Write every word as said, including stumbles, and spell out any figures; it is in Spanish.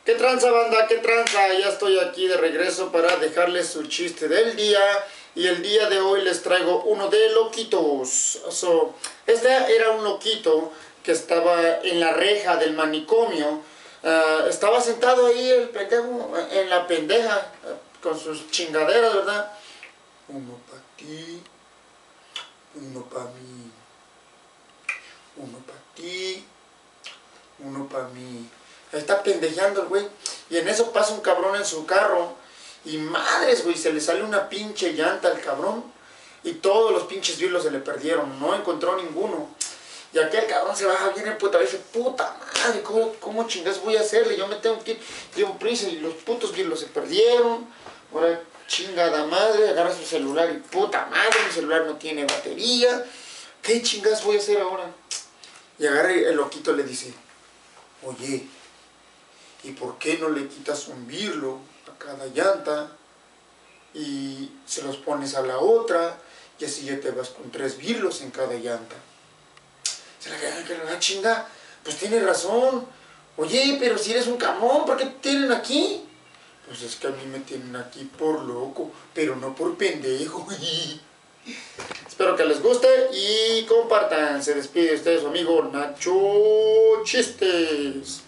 ¿Qué tranza, banda? ¿Qué tranza? Ya estoy aquí de regreso para dejarles su chiste del día. Y el día de hoy les traigo uno de loquitos. So, este era un loquito que estaba en la reja del manicomio. Uh, estaba sentado ahí el pendejo, en la pendeja, uh, con sus chingaderas, ¿verdad? Uno para ti, uno para mí, uno para ti, uno para mí. Está pendejeando el güey. Y en eso pasa un cabrón en su carro. Y madres, güey, se le sale una pinche llanta al cabrón. Y todos los pinches birlos se le perdieron. No encontró ninguno. Y aquel cabrón se baja bien el puta. Y dice, puta madre, ¿cómo, cómo chingas voy a hacerle? Yo me tengo que ir, llevo prisa y los putos birlos se perdieron. Ahora, chingada madre, agarra su celular y puta madre, mi celular no tiene batería. ¿Qué chingas voy a hacer ahora? Y agarra y el loquito le dice, oye, ¿y por qué no le quitas un birlo a cada llanta y se los pones a la otra y así ya te vas con tres birlos en cada llanta? Se la quedan que la chinga, pues tiene razón. Oye, pero si eres un camón, ¿por qué te tienen aquí? Pues es que a mí me tienen aquí por loco, pero no por pendejo. Espero que les guste y compartan. Se despide usted su amigo Nacho Chistes.